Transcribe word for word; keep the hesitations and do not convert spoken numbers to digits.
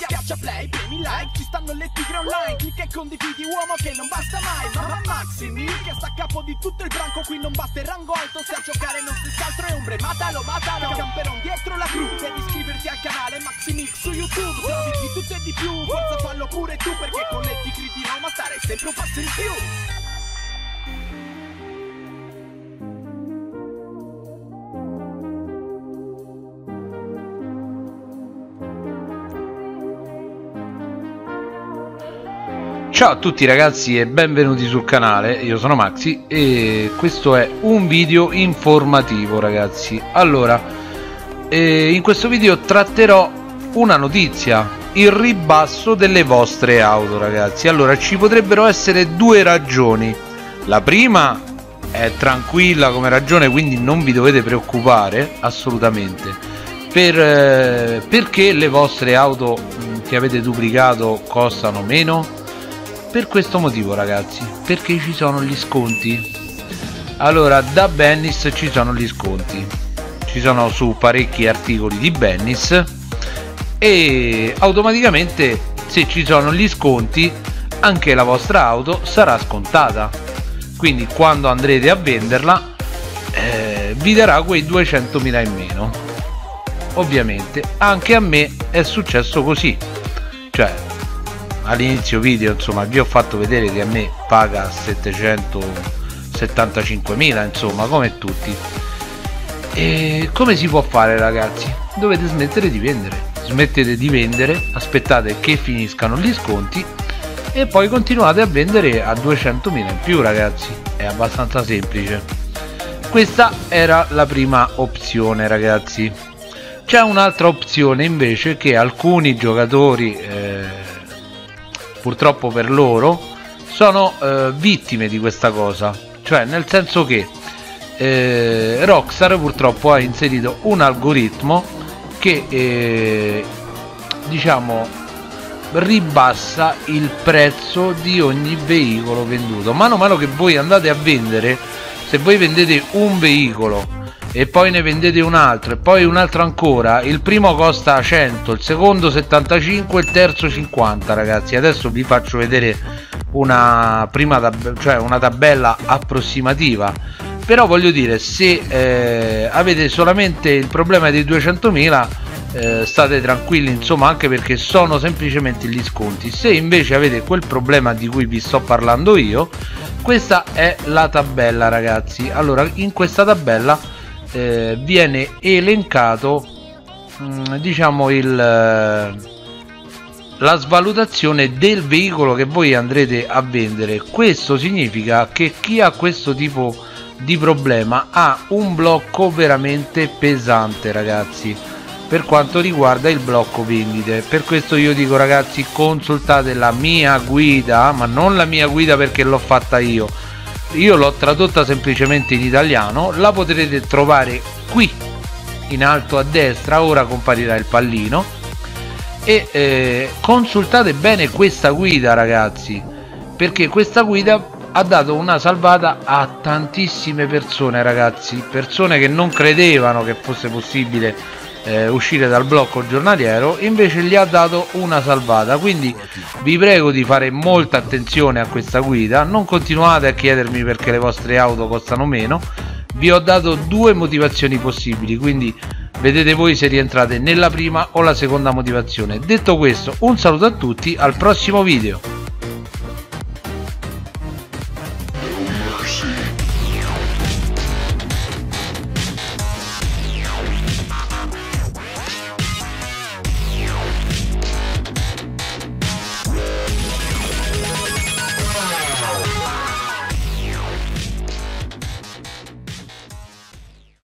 Schiaccia play, premi like, ci stanno le tigre online. Clicca e condividi, uomo che non basta mai. Mamma Maximil che sta a capo di tutto il branco. Qui non basta il rango alto, se a giocare non si scaltro è ombre. Matalo, matalo, camperon dietro la crew. Devi iscriverti al canale Maximil su YouTube. Trovi di tutto e di più, forza fallo pure tu. Perché con le tigre di Roma stare sempre un passo in più. Ciao a tutti ragazzi e benvenuti sul canale, io sono Maxi e questo è un video informativo ragazzi. Allora, eh, in questo video tratterò una notizia, il ribasso delle vostre auto ragazzi. Allora, ci potrebbero essere due ragioni. La prima è tranquilla come ragione, quindi non vi dovete preoccupare assolutamente, per, eh, perché le vostre auto mh, che avete duplicato costano meno. Per questo motivo ragazzi, perché ci sono gli sconti. Allora, da Bennis ci sono gli sconti, ci sono su parecchi articoli di Bennis e automaticamente se ci sono gli sconti anche la vostra auto sarà scontata, quindi quando andrete a venderla eh, vi darà quei duecentomila in meno. Ovviamente anche a me è successo così, cioè all'inizio video insomma vi ho fatto vedere che a me paga settecentosettantacinquemila insomma come tutti. E come si può fare ragazzi? Dovete smettere di vendere, smettete di vendere, aspettate che finiscano gli sconti e poi continuate a vendere a duecentomila in più ragazzi, è abbastanza semplice. Questa era la prima opzione ragazzi. C'è un'altra opzione invece che alcuni giocatori eh, purtroppo per loro sono eh, vittime di questa cosa, cioè nel senso che eh, Rockstar purtroppo ha inserito un algoritmo che eh, diciamo ribassa il prezzo di ogni veicolo venduto. Mano a mano che voi andate a vendere, se voi vendete un veicolo e poi ne vendete un altro e poi un altro ancora, il primo costa cento, il secondo settantacinque, il terzo cinquanta ragazzi. Adesso vi faccio vedere una prima tab cioè una tabella approssimativa, però voglio dire, se eh, avete solamente il problema dei duecentomila eh, state tranquilli insomma, anche perché sono semplicemente gli sconti. Se invece avete quel problema di cui vi sto parlando io, questa è la tabella ragazzi. Allora, in questa tabella Eh, viene elencato mh, diciamo il eh, la svalutazione del veicolo che voi andrete a vendere. Questo significa che chi ha questo tipo di problema ha un blocco veramente pesante ragazzi per quanto riguarda il blocco vendite. Per questo io dico ragazzi, consultate la mia guida, ma non la mia guida perché l'ho fatta io, io l'ho tradotta semplicemente in italiano, la potrete trovare qui in alto a destra, ora comparirà il pallino, e eh, consultate bene questa guida ragazzi, perché questa guida ha dato una salvata a tantissime persone ragazzi, persone che non credevano che fosse possibile Eh, uscire dal blocco giornaliero, invece gli ha dato una salvata. Quindi vi prego di fare molta attenzione a questa guida, non continuate a chiedermi perché le vostre auto costano meno, vi ho dato due motivazioni possibili, quindi vedete voi se rientrate nella prima o la seconda motivazione. Detto questo, un saluto a tutti, al prossimo video.